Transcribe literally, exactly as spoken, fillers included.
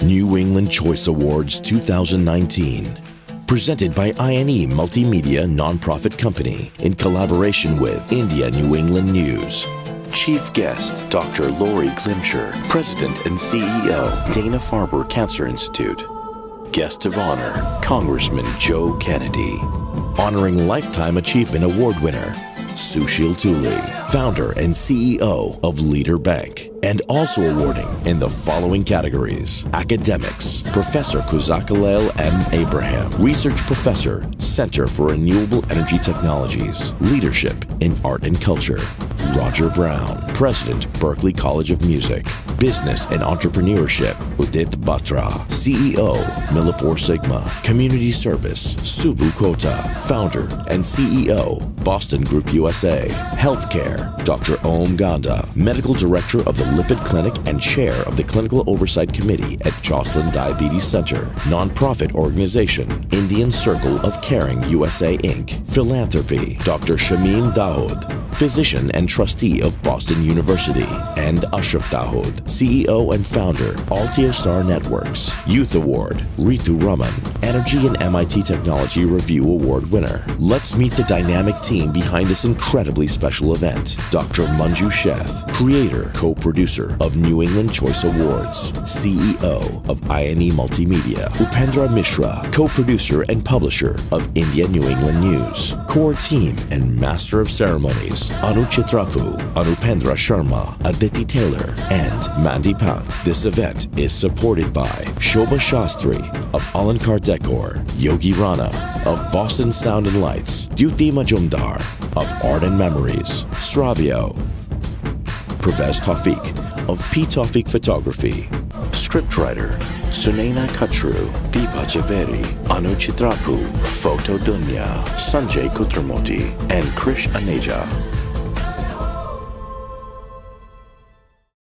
New England Choice Awards two thousand nineteen. Presented by I N E Multimedia Nonprofit Company in collaboration with India New England News. Chief guest, Doctor Lori Glimcher, President and C E O, Dana-Farber Cancer Institute. Guest of honor, Congressman Joe Kennedy. Honoring Lifetime Achievement Award winner, Sushil Tuli, founder and C E O of Leader Bank. And also awarding in the following categories: Academics, Professor Kuzakalel M. Abraham, Research Professor, Center for Renewable Energy Technologies. Leadership in Art and Culture, Roger Brown, President, Berklee College of Music. Business and Entrepreneurship, Udit Batra, C E O, Millipore Sigma. Community Service, Subbu Kota, founder and C E O, Boston Group U S A. Healthcare, Doctor Om Ganda, Medical Director of the Lipid Clinic and Chair of the Clinical Oversight Committee at Joslin Diabetes Center. Nonprofit organization, Indian Circle of Caring U S A Incorporated. Philanthropy, Doctor Shamim Dawood, Physician and Trustee of Boston University. And Ashraf Dawood, C E O and founder, Altiostar Star Networks. Youth Award, Ritu Raman, Energy and M I T Technology Review Award winner. Let's meet the dynamic team behind this incredibly special event. Doctor Manju Sheth, creator, co-producer of New England Choice Awards, C E O of I N E Multimedia. Upendra Mishra, co-producer and publisher of India New England News. Core team and master of ceremonies, Anu Chitrapu, Anupendra Sharma, Aditi Taylor, and Mandy Pant. This event is supported by Shobha Shastri of Alankar Decor, Yogi Rana of Boston Sound and Lights, Duty Majumdar of Art and Memories, Sravio, Pervez Tawfiq of P. Tawfiq Photography, Scriptwriter, Sunaina Kachru, Deepa Javeri, Anu Chitrapu, Photo Dunya, Sanjay Kutramoti, and Krish Aneja.